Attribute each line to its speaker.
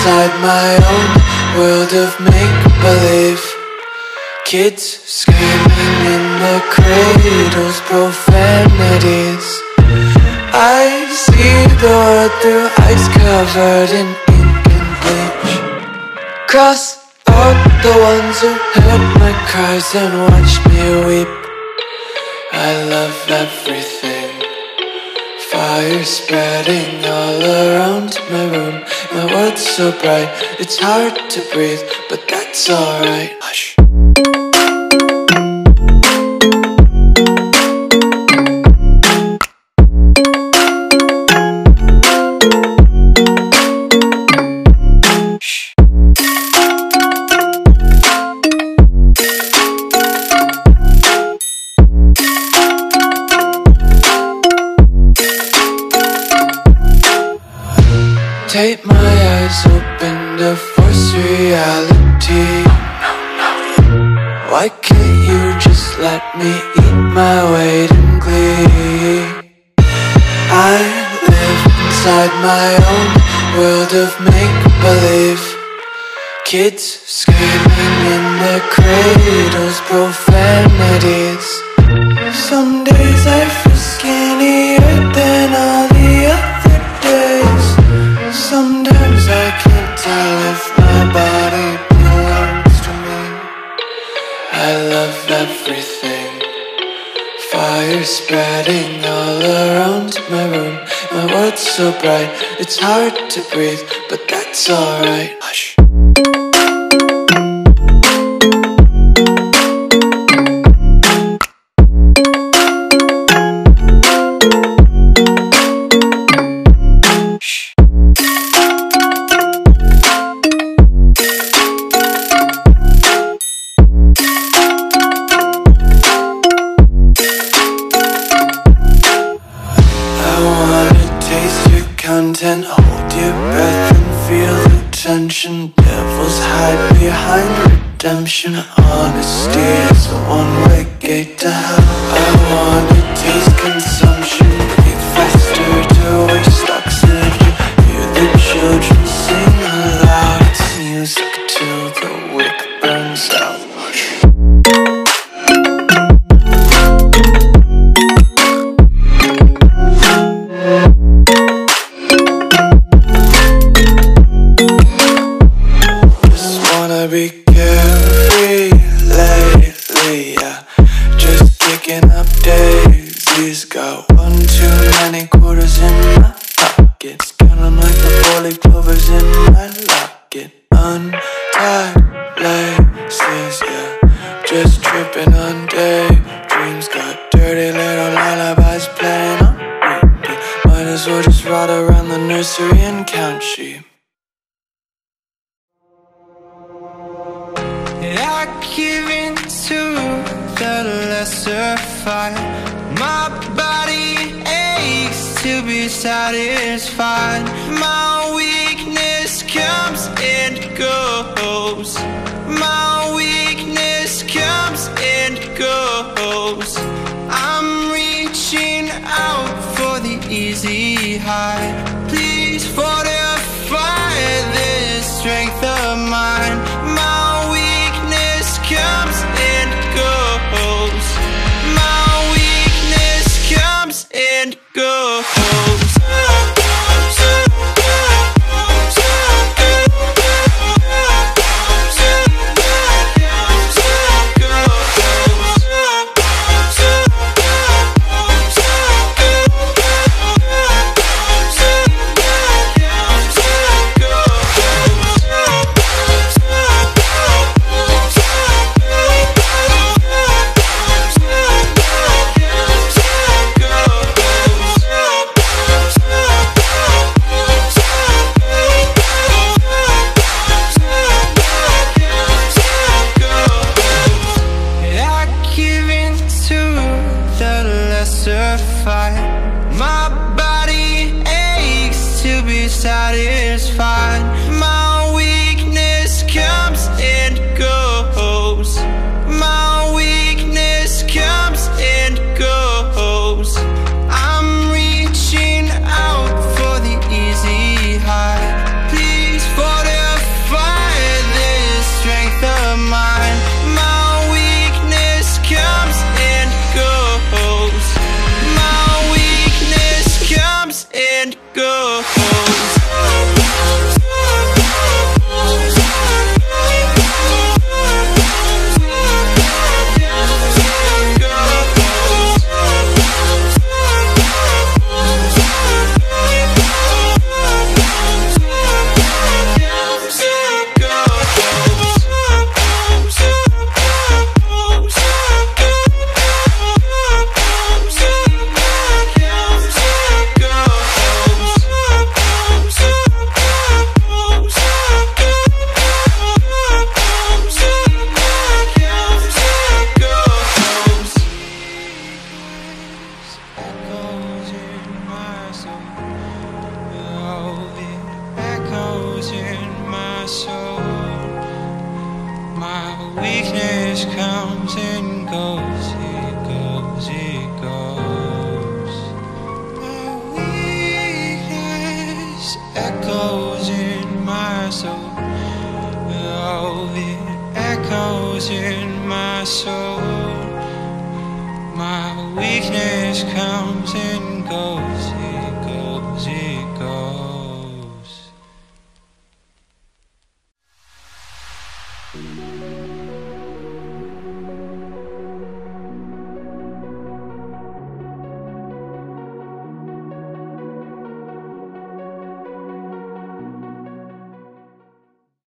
Speaker 1: inside my own world of make-believe. Kids screaming in the cradles, profanities. I see the world through ice covered in ink and bleach. Cross out the ones who heard my cries and watched me weep. I love everything. Fire spreading all around my room. My world's so bright, it's hard to breathe, but that's alright. Hush. Take my eyes open to force reality. Why can't you just let me eat my weight in glee? I live inside my own world of make-believe. Kids screaming in their cradles, profanities. Some days I feel skinnier than all the other days. Sometimes I can't tell if my body belongs to me. I love everything. Fire spreading all around my room. My world's so bright, it's hard to breathe, but that's alright. Hush. Content, hold your breath and feel the tension. Devils hide behind redemption. Honesty is a one-way gate to hell. I wanna taste consumption. Breathe faster to waste oxygen. Hear the children sing aloud. It's music till the wick burns out. Be carefree lately, yeah. Just kicking up daisies. Got one too many quarters in my pockets. Count 'em like the 4-leaf clovers in my locket. Untied laces, yeah. Just tripping on daydreams. Got dirty little lullabies playing on repeat. Might as well just ride around the nursery and count sheep.
Speaker 2: I give in to the lesser fight. My body aches to be satisfied. My weakness comes and goes. My weakness comes and goes. I'm reaching out for the easy high. Please fortify this strength of mine. My comes and goes. My weakness comes and goes. My body aches to be satisfied. My weakness comes and goes. My weakness comes and goes. I'm reaching out for the easy high. Please fortify weakness comes and goes, it goes, it goes. My weakness echoes in my soul. Oh, it echoes in my soul. My weakness comes and goes.